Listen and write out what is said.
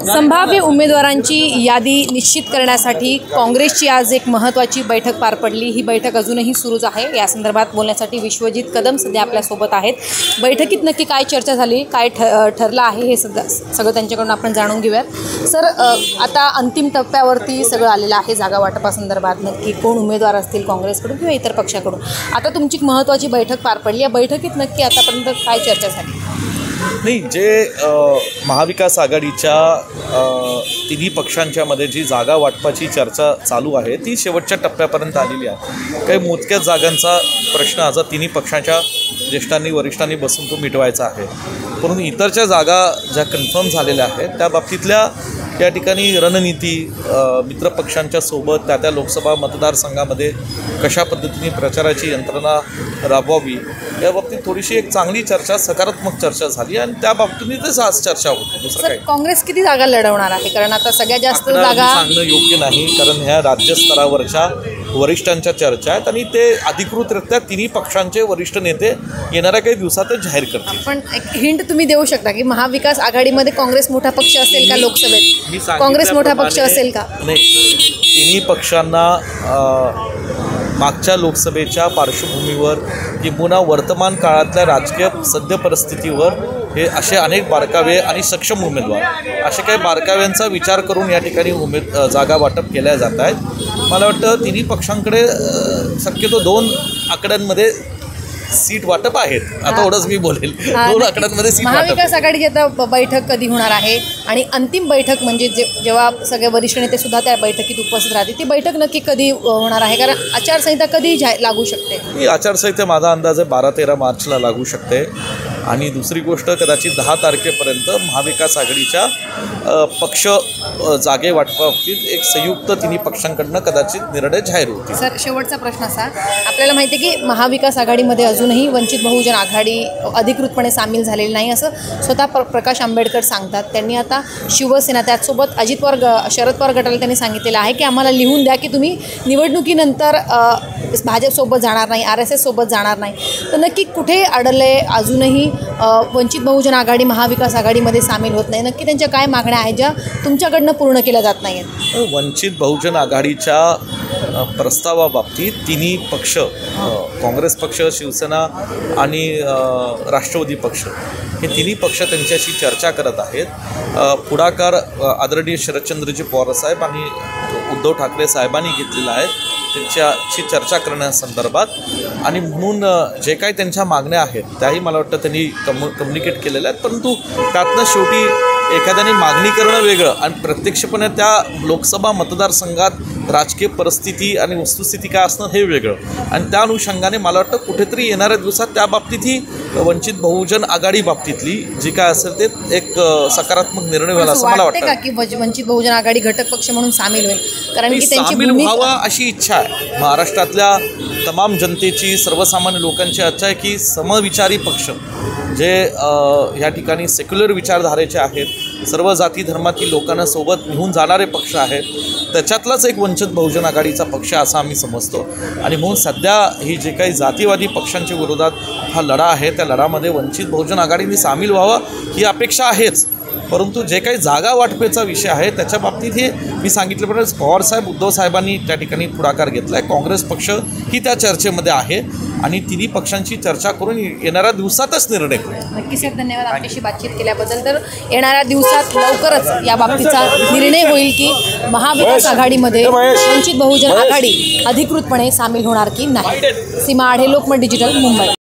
संभाव्य उमेदवारांची यादी निश्चित करण्यासाठी काँग्रेसची आज एक महत्त्वाची बैठक पार पडली। ही बैठक अजूनही सुरूच आहे। या संदर्भात बोलण्यासाठी विश्वजित कदम सध्या आपल्यासोबत आहेत। बैठकीत नक्की काय चर्चा झाली, काय ठरलं आहे हे सगळं त्यांच्याकडून आपण जाणून घेऊयात। सर, आता अंतिम टप्प्यावरती सगळं आलेलं आहे जागा वाटपासंदर्भात। नक्की कोण उमेदवार असतील काँग्रेसकडून किंवा इतर पक्षाकडून। आता तुमची महत्त्वाची बैठक पार पडली। या बैठकीत नक्की आतापर्यंत काय चर्चा झाली? नाही, जे महाविकास आघाडीच्या तिन्ही पक्षांच्यामध्ये जी जागा वाटपाची चर्चा चालू आहे ती शेवटच्या टप्प्यापर्यंत आलेली आहे। काही मोजक्याच जागांचा प्रश्न आज तिन्ही पक्षांच्या ज्येष्ठांनी वरिष्ठांनी बसून तो मिटवायचा आहे। परंतु इतरच्या जागा ज्या कन्फर्म झालेल्या आहेत त्या बाबतीतल्या या ठिकाणी रणनीती मित्रपक्षांच्या सोबत त्या लोकसभा मतदारसंघामध्ये कशा पद्धतीने प्रचाराची यंत्रणा राबवावी या बाबतीत थोडीशी एक चांगली चर्चा, सकारात्मक चर्चा झाली आणि त्या बाबतीतच आज चर्चा होती। दुसरं काय, काँग्रेस किती जागा लढवणार आहे? कारण आता सगळ्यात जास्त जागा सांगणं योग्य नाही, कारण ह्या राज्य स्तरावरच्या वरिष्ठांच्या चर्चा आहेत आणि ते अधिकृतरित्या तिन्ही पक्षांचे वरिष्ठ नेते येणाऱ्या काही दिवसातच जाहीर करतील। पण एक हिंट तुम्ही देऊ शकता की महाविकास आघाडीमध्ये काँग्रेस मोठा पक्ष असेल का? लोकसभेत काँग्रेस मोठा पक्ष असेल का? नाही, तिन्ही पक्षांना मागच्या लोकसभेच्या पार्श्वभूमीवर किंबहुना वर्तमान काळातल्या राजकीय सद्य परिस्थितीवर हे असे अनेक बारकावे आणि सक्षम उमेदवार असे काही बारकाव्यांचा विचार करून या ठिकाणी जागा वाटप केल्या जात आहेत। मला वाटतं तिन्ही पक्षांकडे शक्यतो 2 आकड्यांमध्ये सीट वाटप आहेत। आता एवढंच मी बोलेल, 2 आकड्यांमध्ये सीट वाटप। महाविकास आघाडीची आता बैठक कधी होणार आहे आणि अंतिम बैठक म्हणजे जेव्हा सगळे वरिष्ठ नेते सुद्धा त्या बैठकीत उपस्थित राहतील, ती बैठक नक्की कधी होणार आहे? कारण आचारसंहिता कधी लागू शकते? ही आचारसंहिता माझा अंदाज आहे 12-13 मार्चला लागू शकते। आणि दुसरी गोष्ट, कदाचित 10 तारखेपर्यंत महाविकास आघाडीच्या पक्ष जागे वाटपाबाबतीत एक संयुक्त तिन्ही पक्षांकडनं कदाचित निर्णय जाहीर होतील। सर, शेवटचा प्रश्न असा, आपल्याला माहिती आहे की महाविकास आघाडीमध्ये अजूनही वंचित बहुजन आघाडी अधिकृतपणे सामील झालेली नाही असं स्वतः प्रकाश आंबेडकर सांगतात। त्यांनी आता शिवसेना त्याचसोबत अजित पवार शरद पवार गटाला त्यांनी सांगितलेलं आहे की आम्हाला लिहून द्या की तुम्ही निवडणुकीनंतर भाजपसोबत जाणार नाही, RSS सोबत जाणार नाही। तर नक्की कुठे अडले? अजूनही वंचित बहुजन आघाडी महाविकास आघाडीमध्ये सामील होत नाही। नक्की त्यांच्या काय मागण्या आहेत ज्या तुमच्याकडनं पूर्ण केल्या जात नाही आहेत? वंचित बहुजन आघाडीच्या प्रस्तावाबाबतीत तिन्ही पक्ष, काँग्रेस पक्ष, शिवसेना आणि राष्ट्रवादी पक्ष, हे तिन्ही पक्ष त्यांच्याशी चर्चा करत आहेत। पुढाकार आदरणीय शरदचंद्रजी पवार साहेब आणि उद्धव ठाकरे साहेबांनी घेतलेला आहे त्यांच्याशी चर्चा करण्यासंदर्भात। आणि म्हणून जे काही त्यांच्या मागण्या आहेत त्याही मला वाटतं त्यांनी कम्युनिकेट केलेल्या आहेत। परंतु त्यातनं शेवटी एखाद्याने मागणी करणं वेगळं आणि प्रत्यक्षपणे त्या लोकसभा मतदारसंघात राजकीय परिस्थिती आणि वस्तुस्थिती काय असणं हे वेगळं। आणि त्या अनुषंगाने मला वाटतं कुठेतरी येणाऱ्या दिवसात त्या बाबतीत ही वंचित बहुजन आघाडी बाबतीतली जी काय असेल ते एक सकारात्मक निर्णय होईल असं मला वाटतं। का की वंचित बहुजन आघाडी घटक पक्ष म्हणून सामील होईल? कारण की त्यांची सामील व्हावा अशी इच्छा आहे महाराष्ट्रातल्या तमाम जनतेची, सर्वसामान्य लोकांची इच्छा आहे की समविचारी पक्ष जे या ठिकाणी सेक्युलर विचारधारेचे आहेत, सर्व जाती धर्मातील लोकांना सोबत घेऊन जाणारे पक्ष आहेत, त्याच्यातलाच एक वंचित बहुजन आघाडीचा पक्ष असा आम्ही समजतो। आणि म्हणून सध्या ही जे काही जातीवादी पक्षांच्या विरोधात हा लढा आहे त्या लढामध्ये वंचित बहुजन आघाडीने सामील व्हावं ही अपेक्षा आहेच। परंतु जे काही जागा वाटपेचा विषय आहे त्याच्या बाबतीत हे मी सांगितल्याप्रमाणे पवारसाहेब, उद्धव साहेबांनी त्या ठिकाणी पुढाकार घेतला आहे। काँग्रेस पक्ष ही त्या चर्चेमध्ये आहे आणि तिन्ही पक्षांची चर्चा करून येणाऱ्या दिवसातच निर्णय होईल। नक्की सर, धन्यवाद आमच्याशी बातचीत केल्याबद्दल। तर येणाऱ्या दिवसात लवकरच या बाबतीचा निर्णय होईल की महाविकास आघाडीमध्ये वंचित बहुजन आघाडी अधिकृतपणे सामील होणार की नाही। सीमा आढे, लोकमत डिजिटल, मुंबई।